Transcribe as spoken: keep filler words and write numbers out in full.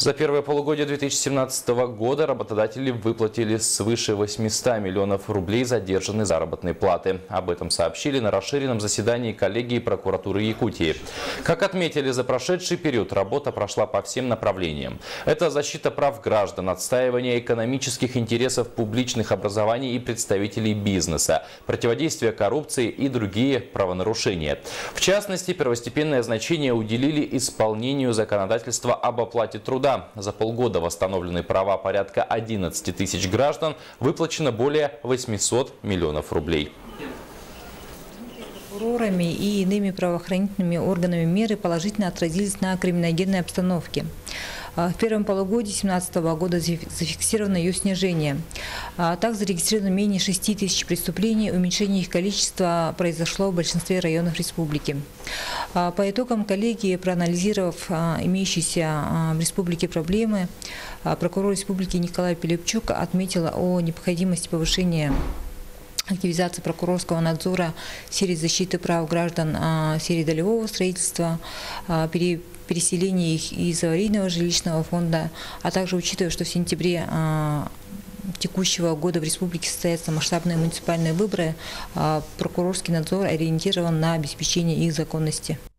За первое полугодие две тысячи семнадцатого года работодатели выплатили свыше восьмисот миллионов рублей задержанной заработной платы. Об этом сообщили на расширенном заседании коллегии прокуратуры Якутии. Как отметили, за прошедший период работа прошла по всем направлениям. Это защита прав граждан, отстаивание экономических интересов публичных образований и представителей бизнеса, противодействие коррупции и другие правонарушения. В частности, первостепенное значение уделили исполнению законодательства об оплате труда. За полгода восстановлены права порядка одиннадцати тысяч граждан, выплачено более восьмисот миллионов рублей. Прокурорами и иными правоохранительными органами меры положительно отразились на криминогенной обстановке. В первом полугодии две тысячи семнадцатого года зафиксировано ее снижение. Так зарегистрировано менее шести тысяч преступлений, уменьшение их количества произошло в большинстве районов республики. По итогам коллегии, проанализировав имеющиеся в республике проблемы, прокурор республики Николай Пилипчук отметил о необходимости повышения активизации прокурорского надзора в сфере защиты прав граждан, в сфере долевого строительства, переселения их из аварийного жилищного фонда, а также учитывая, что в сентябре текущего года в республике состоятся масштабные муниципальные выборы, прокурорский надзор ориентирован на обеспечение их законности.